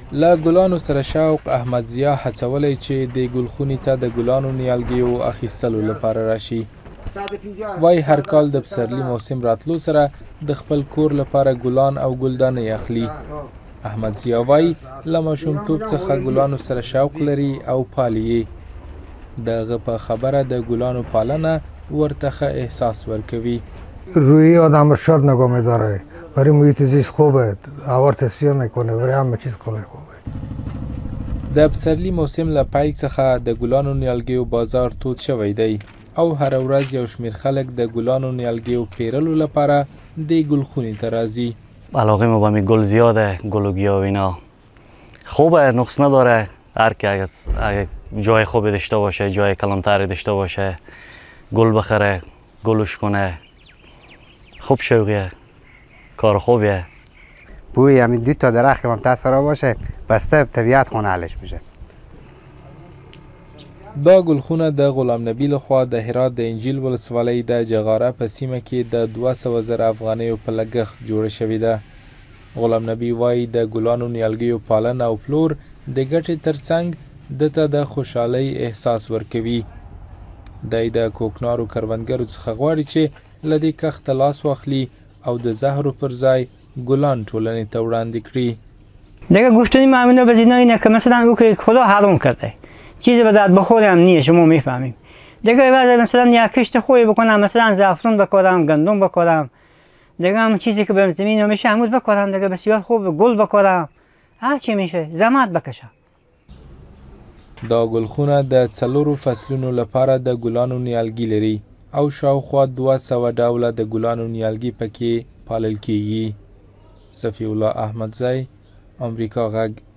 له ګلانو سره شوق احمد ضیا هڅولی چې د ګلخونې ته د ګلانو نیالګیو اخیستلو لپاره راشي. وای هر کال د پسرلي موسم راتلو سره د خپل کور لپاره ګلان او ګلدانۍ اخلي. احمد ضیا وای له ماشومتوب څخه ګلانو سره شوق لري او پالي یې. د هغه په خبره د ګلانو پالنه ورته ښه احساس ورکوي. روی آدم رو شاد نگاه می‌داره، برای محیط زیست خوبه، هوا تصفیه میکنه، برای همه چیز خوبه. د پسرلي موسم له پیل څخه د ګلانو نیالګیو بازار تود شوی دی او هر ورځ یو شمیر خلک د ګلانو نیالګیو پیرلو لپاره د ګلخونې ته راځي. علاقه ما به گل زیاده، گل و گیاه و اینا خوبه، نقص نداره. هر کی اگه جای خوبی داشته باشه، جای کلانتری داشته باشه، گل بخره، گلش کنه، خوب شوقیه، کار خوبیه. بوی همین 2 تا درخت که منتظر باشه بسته طبیعت خونه حلش میشه. دا ګلخونه د غلام نبی لخوا د هرات د انجیل ولسوالۍ د جغاره په سیمه کې د 200,000 افغانیو په لګښت جوړه شوې ده. غلام نبی وایي د ګلانو نیالګیو پالنه او پلور د ګټې ترڅنګ دته د خوشحالۍ احساس ورکوي. دی د کوکنارو کروندګرو څخه غواړي چې له دې کښته لاس واخلي او د زهرو پر ځای گلان ټولنې ته وړاندې کړي. دیگه گفتنی معنی به اینا اینه که مثلا او که خدا حرام کرده چیزی به درد بخوره هم نیه، شما میفهمیم. دیگه بعد مثلا یا کشت خوبی بکنم، مثلا زعفران بکارم، گندم بکارم، دیگه هم چیزی که به زمین میشه همون بکارم، دیگه بسیار خوب گل بکارم، هر چی میشه زحمت بکشم. دا ګلخونه د 4 فصلونو لپاره د ګلانو نیالګي لري او شاوخوا 200 ډوله د ګلانو نیالګي پکې پالل کیږي. صفی الله احمدزی، امریکا غږ.